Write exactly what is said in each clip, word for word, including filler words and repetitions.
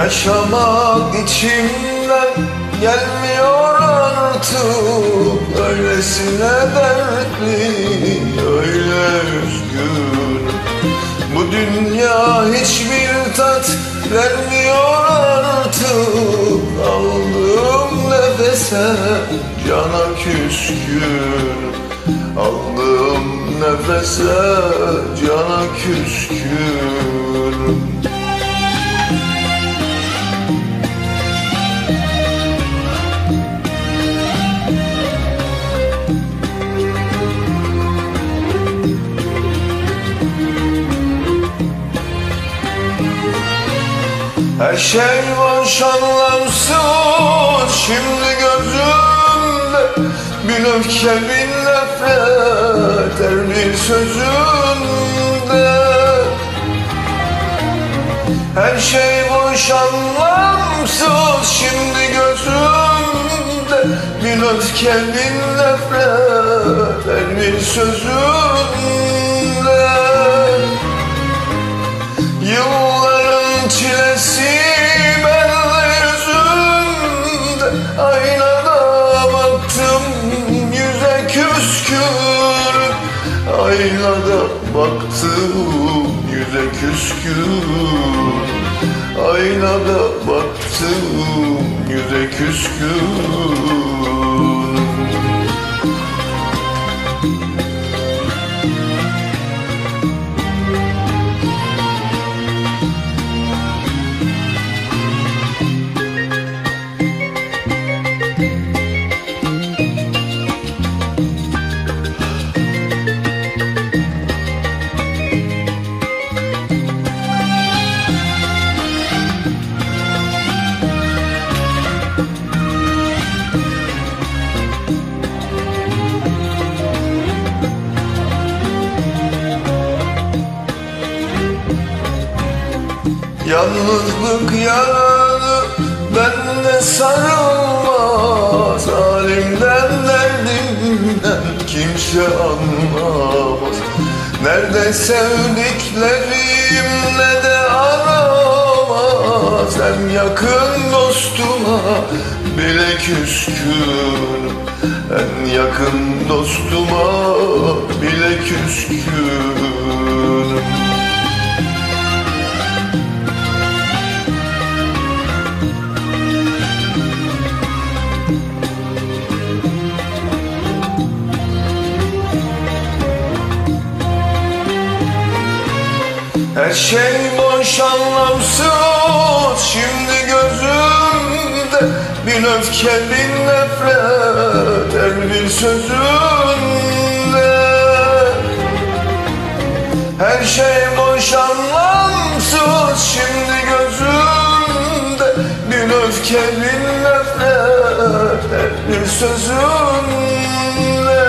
Yaşamak içimden gelmiyor artık. Öylesine dertli, öyle üzgün. Bu dünya hiçbir tat vermiyor artık. Aldığım nefese cana küskün. Aldığım nefese cana küskün. Her şey boş anlamsız şimdi gözümde. Bir öfke bin nefret her bir sözünde. Her şey boş anlamsız şimdi gözümde. Bir öfke bin nefret her bir sözünde. Yılların çilesi benle yüzünde. Aynada baktım yüze küskün. Aynada baktım yüze küskün. Aynada baktım yüze küskün. Yalnızlık yaralı bende sarılmaz. Halimden derdimden kimse anlamaz. Nerede sevdiklerim ne de aramaz. En yakın dostuma bile küskün. En yakın dostuma bile küskün. Her şey boş anlamsız şimdi gözümde. Bir öfke bin nefret her bir sözünde. Her şey boş anlamsız şimdi gözümde. Bir öfke bin nefret her bir sözünde.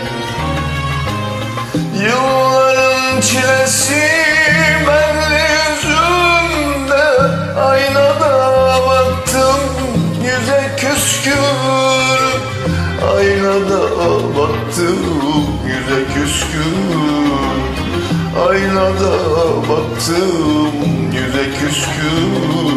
Yılların çilesi benli yüzümde. Aynada baktım yüze küskün. Aynada baktım yüze küskün. Aynada baktım yüze küskün.